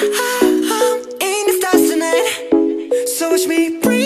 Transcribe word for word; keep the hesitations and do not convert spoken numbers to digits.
I'm in the stars tonight, so watch me bring